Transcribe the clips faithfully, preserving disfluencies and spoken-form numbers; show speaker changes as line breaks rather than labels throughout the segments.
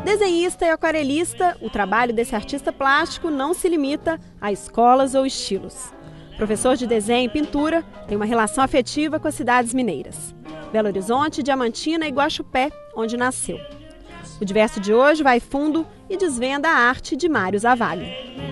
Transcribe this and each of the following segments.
Desenhista e aquarelista, o trabalho desse artista plástico não se limita a escolas ou estilos. Professor de desenho e pintura, tem uma relação afetiva com as cidades mineiras. Belo Horizonte, Diamantina e Guaxupé, onde nasceu. O Diverso de hoje vai fundo e desvenda a arte de Mário Zavalli.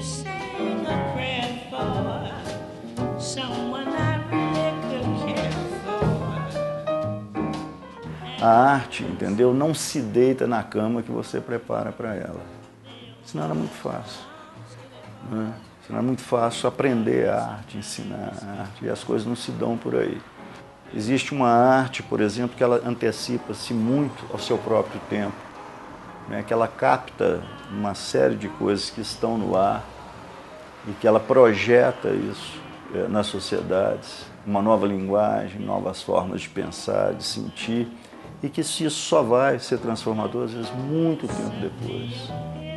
A arte, entendeu, não se deita na cama que você prepara para ela. Senão era muito fácil. Né? Senão é muito fácil aprender a arte, ensinar a arte, e as coisas não se dão por aí. Existe uma arte, por exemplo, que ela antecipa-se muito ao seu próprio tempo, né? Que ela capta uma série de coisas que estão no ar e que ela projeta isso é, nas sociedades, uma nova linguagem, novas formas de pensar, de sentir, e que isso só vai ser transformador, às vezes, muito tempo depois.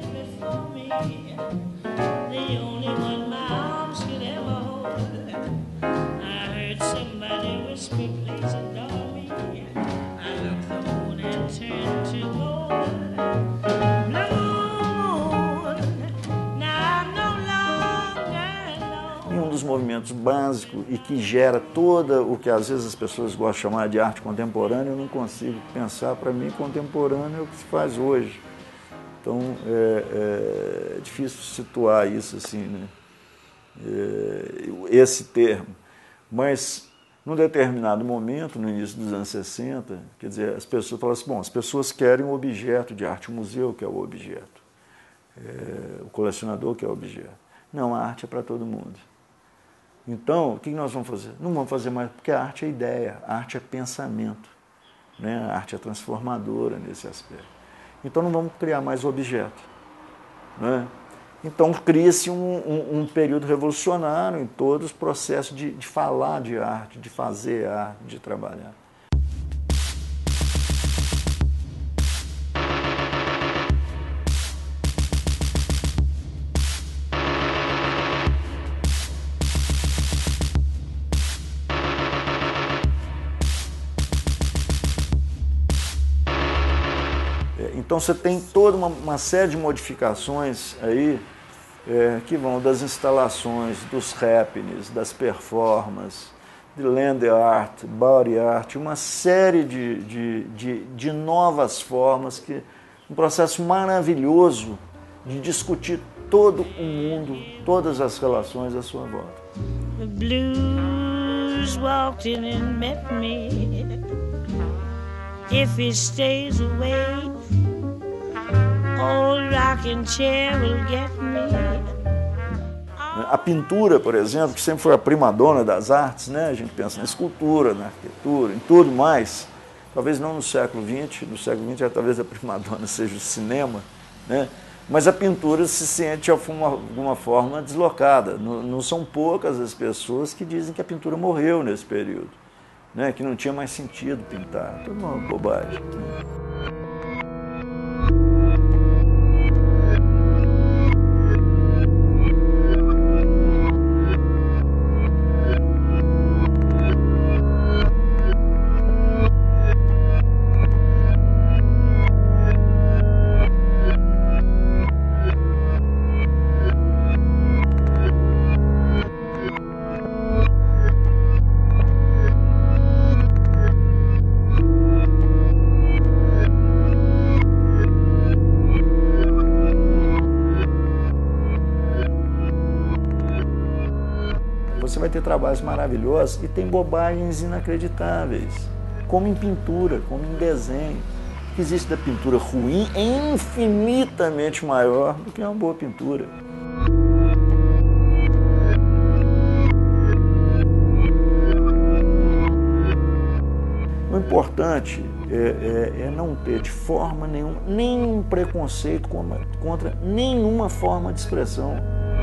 E um dos movimentos básicos e que gera toda o que às vezes as pessoas gostam de chamar de arte contemporânea, eu não consigo pensar. Para mim, contemporâneo é o que se faz hoje. Então, é, é difícil situar isso assim, né? É, esse termo. Mas, num determinado momento, no início dos anos sessenta, quer dizer, as pessoas falam assim, bom, as pessoas querem um objeto de arte, o museu que é o objeto, é, o colecionador que é o objeto. Não, a arte é para todo mundo. Então, o que nós vamos fazer? Não vamos fazer mais, porque a arte é ideia, a arte é pensamento, né? A arte é transformadora nesse aspecto. Então, não vamos criar mais objeto, né? Então, cria-se um, um, um período revolucionário em todos os processos de, de falar de arte, de fazer arte, de trabalhar. Então você tem toda uma, uma série de modificações aí é, que vão das instalações, dos happenings, das performances, de land art, body art, uma série de, de, de, de novas formas, que, um processo maravilhoso de discutir todo o mundo, todas as relações à sua volta. The blues walked in and met me. If he stays away, old rocking chair will get me. A pintura, por exemplo, que sempre foi a primadona das artes, né? A gente pensa na escultura, na arquitetura, em tudo mais. Talvez não no século vinte, no século vinte talvez a primadona seja o cinema, né? Mas a pintura se sente de alguma, alguma forma deslocada. Não, não são poucas as pessoas que dizem que a pintura morreu nesse período, né? Que não tinha mais sentido pintar. Tudo uma bobagem, né? Você vai ter trabalhos maravilhosos e tem bobagens inacreditáveis, como em pintura, como em desenho. O que existe da pintura ruim é infinitamente maior do que uma boa pintura. O importante é, é, é não ter de forma nenhuma nenhum preconceito contra nenhuma forma de expressão.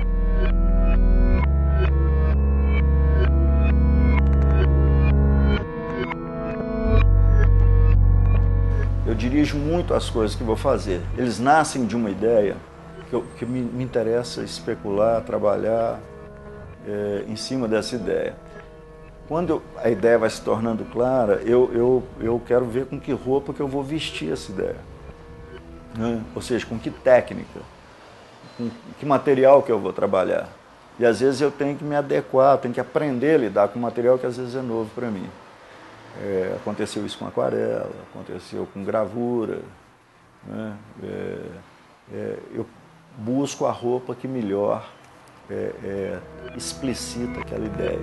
Eu dirijo muito as coisas que vou fazer. Eles nascem de uma ideia que, eu, que me, me interessa especular, trabalhar é, em cima dessa ideia. Quando eu, a ideia vai se tornando clara, eu, eu, eu quero ver com que roupa que eu vou vestir essa ideia. né? Ou seja, com que técnica, com que material que eu vou trabalhar. E às vezes eu tenho que me adequar, eu tenho que aprender a lidar com material que às vezes é novo para mim. É, aconteceu isso com aquarela, aconteceu com gravura, né? É, é, eu busco a roupa que melhor é, é, explicita aquela ideia.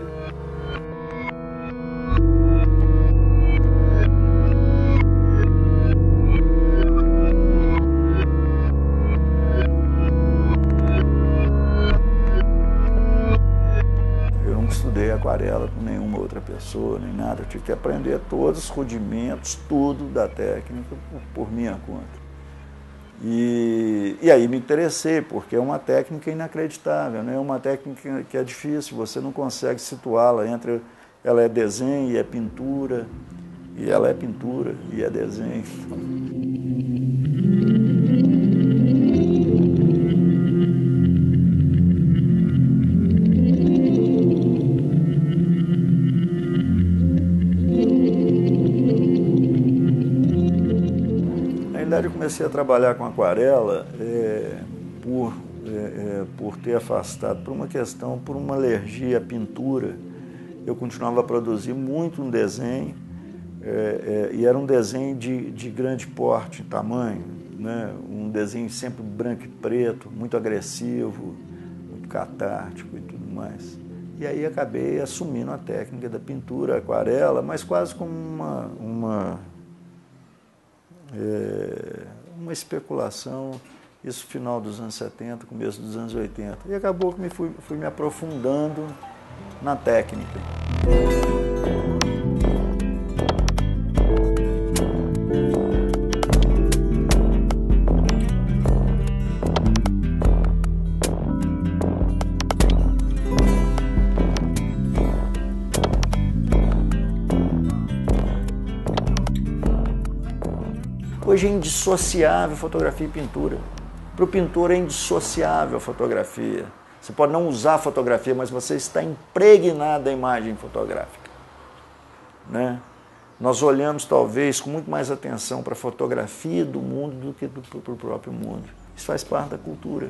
Estudei aquarela com nenhuma outra pessoa, nem nada. Eu tive que aprender todos os rudimentos, tudo da técnica por, por minha conta. E, e aí me interessei, porque é uma técnica inacreditável, né? É uma técnica que é difícil, você não consegue situá-la entre... Ela é desenho e é pintura, e ela é pintura e é desenho. Eu comecei a trabalhar com aquarela é, por, é, é, por ter afastado, por uma questão, por uma alergia à pintura. Eu continuava a produzir muito um desenho, é, é, e era um desenho de, de grande porte, tamanho, né? Um desenho sempre branco e preto, muito agressivo, muito catártico e tudo mais. E aí acabei assumindo a técnica da pintura, aquarela, mas quase como uma... uma É, uma especulação, isso final dos anos setenta, começo dos anos oitenta. E acabou que me fui, fui me aprofundando na técnica. Hoje é indissociável fotografia e pintura. Para o pintor é indissociável a fotografia. Você pode não usar a fotografia, mas você está impregnado da imagem fotográfica, né? Nós olhamos talvez com muito mais atenção para a fotografia do mundo do que para o próprio mundo. Isso faz parte da cultura.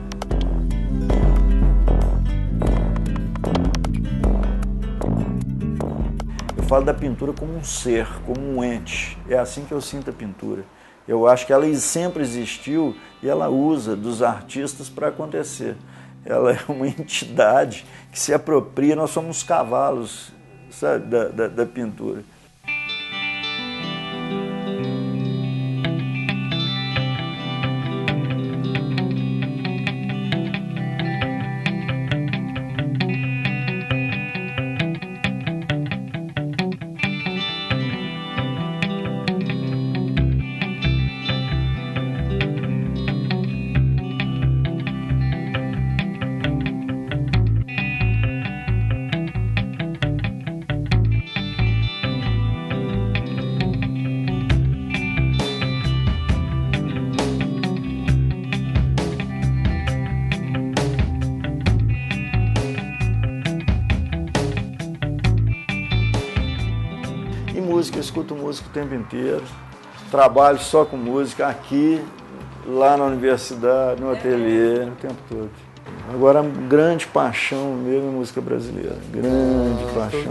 Eu falo da pintura como um ser, como um ente. É assim que eu sinto a pintura. Eu acho que ela sempre existiu e ela usa dos artistas para acontecer. Ela é uma entidade que se apropria, nós somos os cavalos, sabe, da, da, da pintura. Música, eu escuto música o tempo inteiro, trabalho só com música aqui, lá na universidade, no ateliê, o tempo todo. Agora, grande paixão mesmo é música brasileira, grande paixão.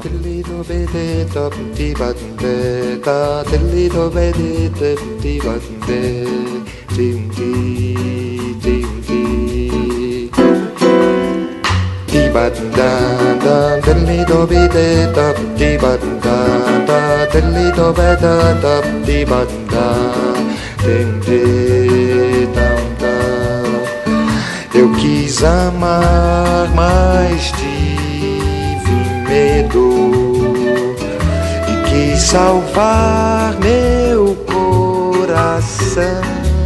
Eu quis amar, mas tive medo e quis salvar meu coração.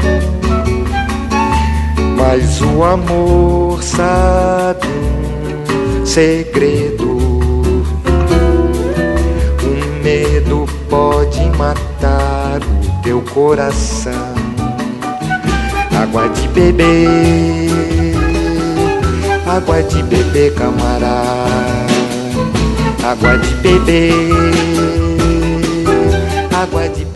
Mas o amor sabe um segredo. O medo pode matar o teu coração. Água de beber, água de beber, camarada. Água de beber, água de beber.